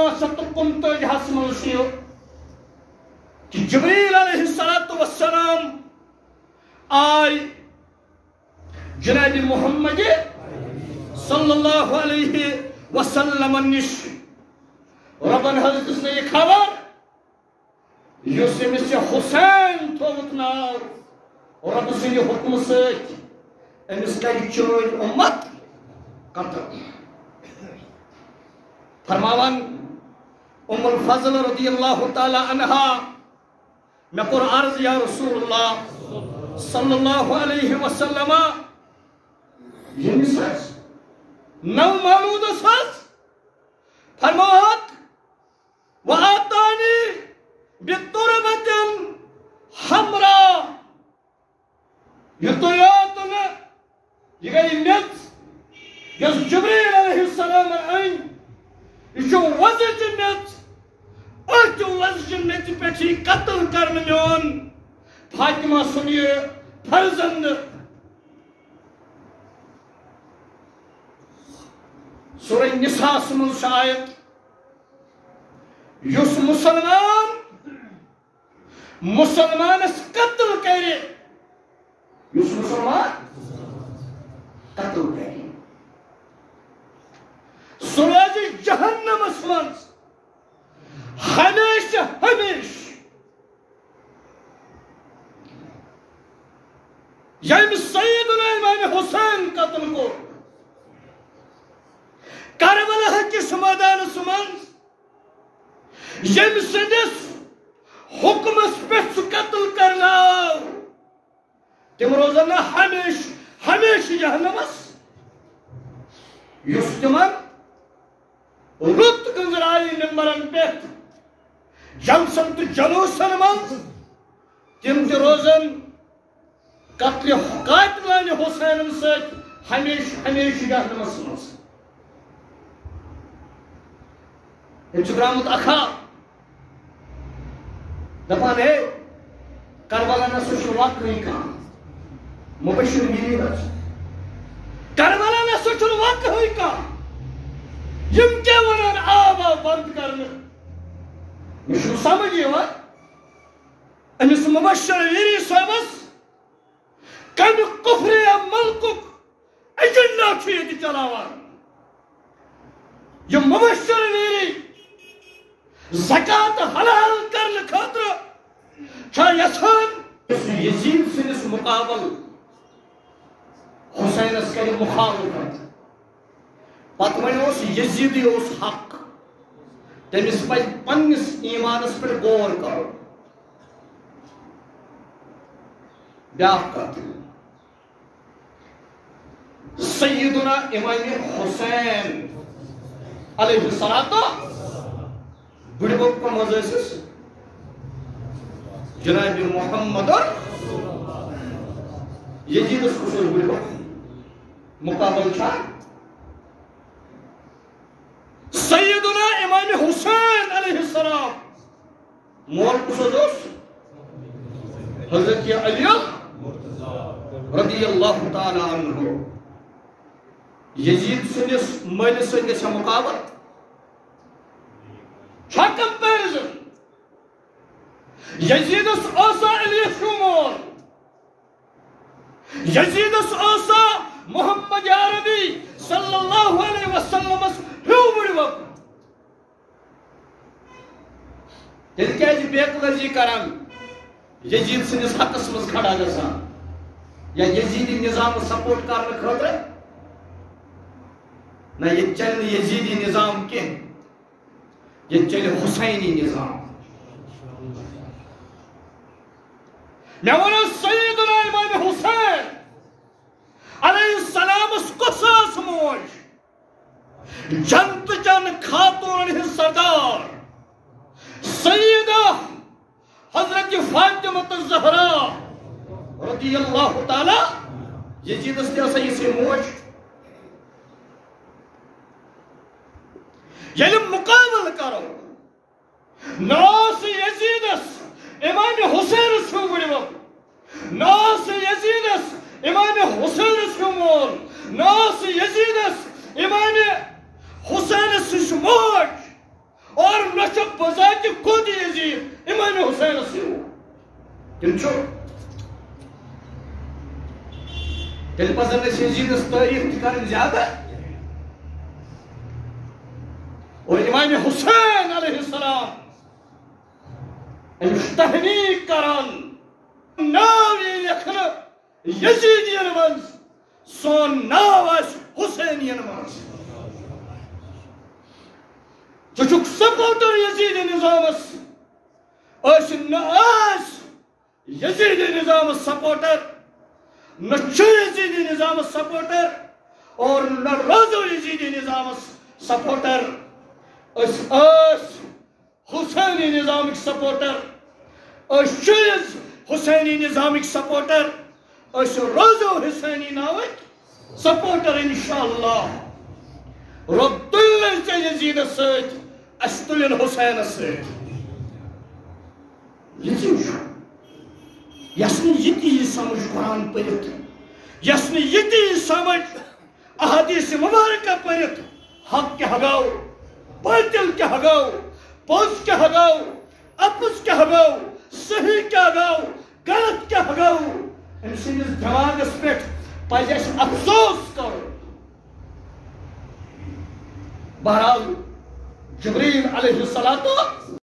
1959 مز کہ جبریل علیہ السلام آئی جناب محمد صلی اللہ علیہ وسلم نش ربن حضرت نے یہ خبر اس حسین تھوت ناو رب سند حکم سمس کر چون امت قتل فرماوان ام الفضل رضی اللہ تعالی عنہا میں کور عرض یا رسول اللہ صلی اللہ علیہ وسلم یمس نو مولود ساز فرماوات وآتانی بِتُرْبَةٍ حَمْرَا یہ تو یاد نا یہ گئی میت یس جبریل علیہ السلام آئین یہ جو وزج میت ارچ وزج میت پیچھی قتل کرنے میون فاطمہ سنیے فرزند سورہ نساء من شاید یس مسلمان اس قتل کرے یس مسلمان قتل کرے سراج جہنم اسمان ہمیشہ یم سیدنا امام حسین قتل کو کربلا کس میدان اسمان یم سندس حکمس پہ قتل کرنا تم روزن ہمیشہ جہنمس یس تمن رت گزرائی ممبرن پہ جلسن تو جلوسن من تم روزن قتل قاتلان حسین ست ہمیشہ جہنمس من درامت اخا دپان ہے کربلا نہ سوچ واقعی کہاں مبشر گیری بچ کربلا نہ سوچ واقعی کہاں یم کیا ونان آبا بند کرنے مشو سمجھے وقت امس مبشر گیری صاحبس کم کفر یا ملکک ایجنڈا چھوئے چلاوان یم مبشر گیری زکاة حلال کرنے خاطر چھا یسان یزید سنس مقابل حسین اس کری مخالفت پتمانی اس یزیدی اس حق تیمیس پائی پنس ایمانس پر غور کرو بیاق قاتل سیدنا امام حسین علیہ السلام بڑی بک کا مزیسس جناب محمد یزید اس کسور بڑی بک مقابل چھا سیدنا امام حسین علیہ السلام مول کسور دوست حضرت علی رضی اللہ تعالی عنہ یزید سنس مل سنس مقابل چھا کمپیرزن یزیدس آسا علی شمول یزیدس آسا محمد عربی صلی اللہ علیہ وسلم ہیو بڑی وقت یہ کیا جی بیت ورزی کرن یزید سنس حقس مز کھڑا گسان یا یزیدی نظام سپورٹ کرنے خاطر نہ یہ چل یزیدی نظام کی یہ چلے حسینی نظام میں ونو سیدنا امام حسین علیہ السلام اس قصاص موج جنت جن خاتون سردار سیدہ حضرت فاطمہ الزہرا رضی اللہ تعالی یزید استیاسا سے موج یعنی مقابل کرو ناس یزیدس امام حسین چھو بڑی وقت ناس یزیدس امام حسین چھو مول ناس یزیدس امام حسین چھو موج بذات خود یزید امام حسین سے تم چھو تیل پزن اس یزیدس تاریخ تکارن زیادہ اور امام حسین علیہ السلام امش تحنیق کران ناوی لکھن یزیدین منز سون ناو اس حسینین منز چچک سپورٹر یزید نظامس اس ناس یزید نظام سپورٹر نہ یزید نظام سپورٹر اور نہ روزو یزید نظام سپورٹر اس حسینی نظام سپورٹر اس حسینی نظام سپورٹر اس روزو حسینی نامک سپورٹر انشاءاللہ رب تلن چا یزید سید استلن حسین سید یزید شو یسنی یتی سمجھ قرآن پڑھت یسنی یتی سمجھ احادیث مبارکہ پڑھت حق کے ہگاو باطل کے ہگاو پوز کے ہگاو اپس کے ہگاو صحیح کے ہگاو غلط کے ہگاو ان سنس دماغس پیٹھ پجس افسوس کرو بہرحال جبریل علیہ الصلوۃ